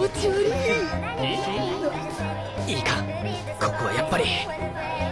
ち悪い。いいか、ここはやっぱり